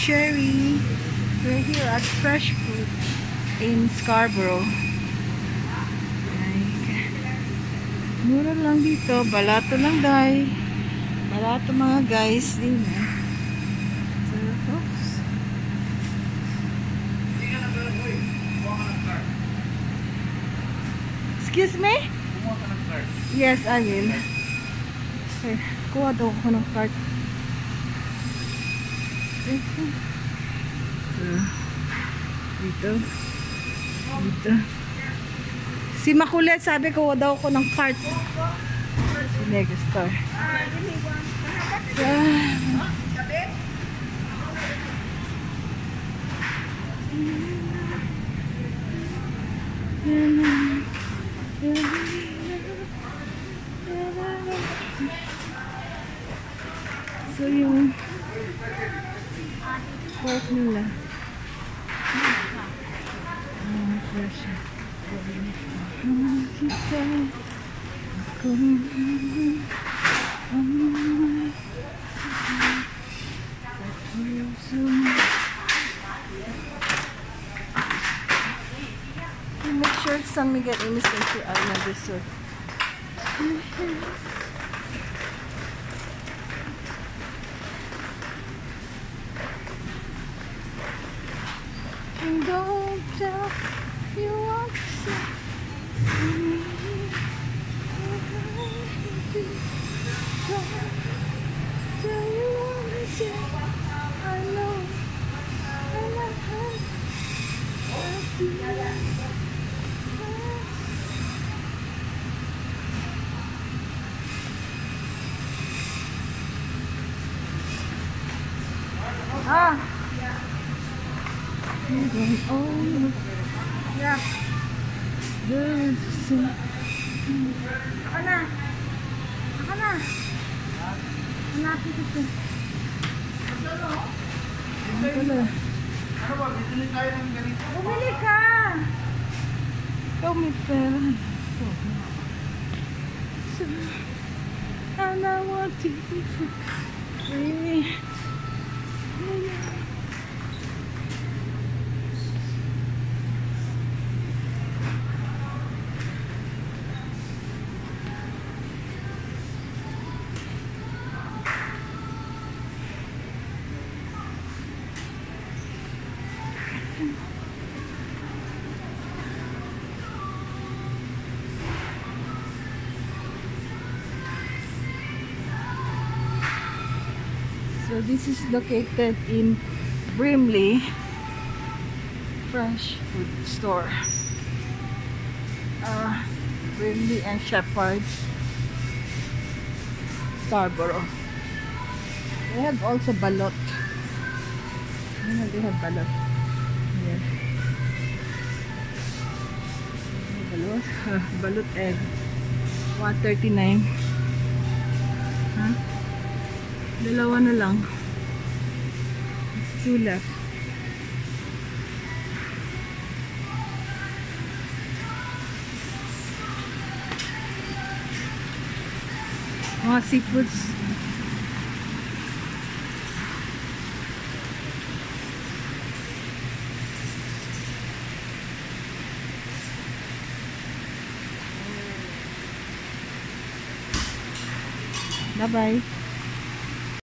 Sherry. We're here at Fresh Food in Scarborough. Like, mura lang dito. Balato lang day. Balato mga guys. Din eh. So, oops. Excuse me? Yes, I will. Okay. Kuha daw ako ng cart. Dito. Dito. Si Makulit, sabi ko daw ako ng cart. Si Megastar. So yung pork nila. Fresh. Make sure San Miguel Innocent Island Resort. Don't tell you what to say. Tell you what to say. I know. Oh, yeah. Ako na. Hanapin ko. Ano ba? Bibili tayo ng ganito. Bumili ka! Ikaw may pera. And I want to be free. So this is located in Brimley Fresh Food Store. Brimley and Shepherd, Scarborough. They have also balot. They have balot. Yeah. Balot. Balot egg. 139. Huh? Dalawa na lang. It's 2 left. Mga seafoods. Bye-bye.